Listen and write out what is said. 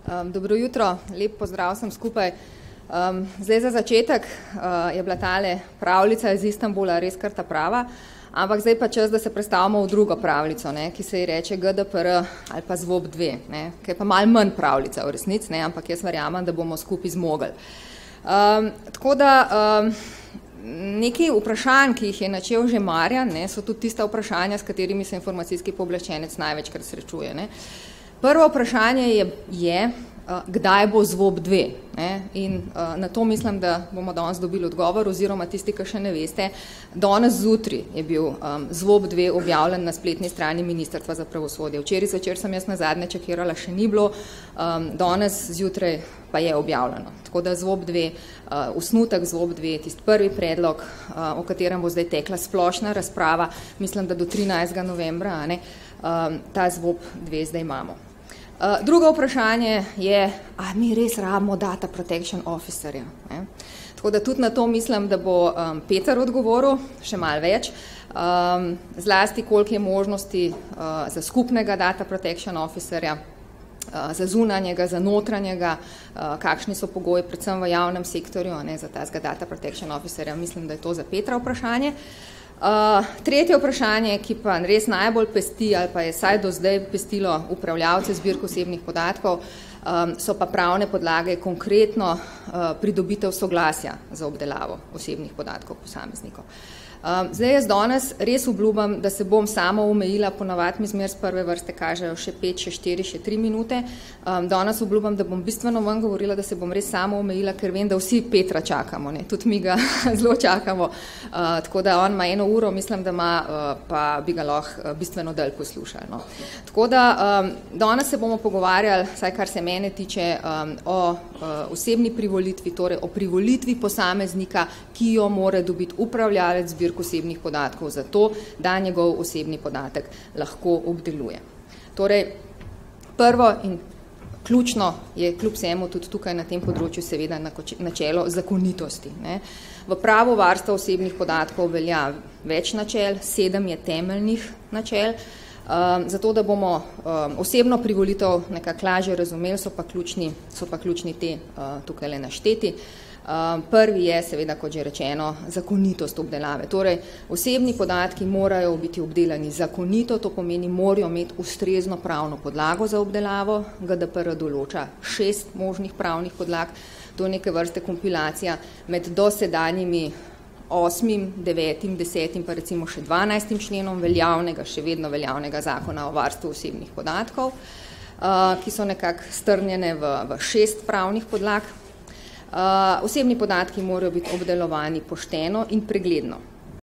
Dobro jutro, lep pozdrav vsem skupaj. Zdaj za začetek je bila tale pravljica iz Istanbula res kar ta prava, ampak zdaj pa čas, da se predstavimo v drugo pravljico, ne, ki se ji reče GDPR ali pa ZVOP 2, ne, ki je pa malo manj pravljica v resnici, ne, ampak jaz verjamem, da bomo skupaj zmogli. Tako da nekaj vprašanj, ki jih je načel že Marjan, ne, so tudi tista vprašanja, s katerimi se informacijski pooblaščenec največkrat srečuje. Ne. Prvo vprašanje je kdaj bo ZVOP 2. Ne? In na to mislim, da bomo danes dobili odgovor, oziroma tisti, ki še ne veste, danes zjutraj je bil ZVOP 2 objavljen na spletni strani Ministrstva za pravosodje. Včeraj zvečer sem jaz nazadnje čekirala, še ni bilo, danes zjutraj pa je objavljeno. Tako da ZVOP 2, osnutek ZVOP 2, tisti prvi predlog, o katerem bo zdaj tekla splošna razprava, mislim, da do 13. novembra, ne, ta ZVOP 2 zdaj imamo. Drugo vprašanje je, a mi res rabimo data protection officerja. Ne? Tako da tudi na to mislim, da bo Peter odgovoril, še malo več, zlasti koliko je možnosti za skupnega data protection officerja, za zunanjega, za notranjega, kakšni so pogoji predvsem v javnem sektorju, ne, za tazga data protection officerja, mislim, da je to za Petra vprašanje. Tretje vprašanje, ki pa res najbolj pesti ali pa je saj do zdaj pestilo upravljavce zbirk osebnih podatkov, so pa pravne podlage, konkretno pridobitev soglasja za obdelavo osebnih podatkov posameznikov. Zdaj jaz danes res obljubam, da se bom sama omejila, ponavadi mi zmer z prve vrste kažejo še 5, še 4, še 3 minute. Danes obljubam, da bom bistveno ven govorila, da se bom res sama omejila, ker vem, da vsi Petra čakamo, ne? Tudi mi ga zelo čakamo, tako da on ima 1 uro, mislim, da ima, pa bi ga lahko bistveno dalj poslušali. No? Tako da danes se bomo pogovarjali, saj kar se mene tiče, o osebni privolitvi, torej o privolitvi posameznika, ki jo mora dobiti upravljalec zbirk osebnih podatkov za to, da njegov osebni podatek lahko obdeluje. Torej, prvo in ključno je kljub vsemu tudi tukaj na tem področju seveda načelo zakonitosti. Ne. V pravu varstva osebnih podatkov velja več načel, 7 je temeljnih načel, zato da bomo osebno privolitev nekako lažje razumeli, so pa ključni te tukaj le našteti. Prvi je seveda, kot že rečeno, zakonitost obdelave. Torej, osebni podatki morajo biti obdelani zakonito, to pomeni, morajo imeti ustrezno pravno podlago za obdelavo. GDPR določa 6 možnih pravnih podlag, to je neke vrste kompilacija med dosedanjimi 8., 9., 10. pa recimo še 12. členom veljavnega, še vedno veljavnega zakona o varstvu osebnih podatkov, ki so nekako strnjene v 6 pravnih podlag. Osebni podatki morajo biti obdelovani pošteno in pregledno.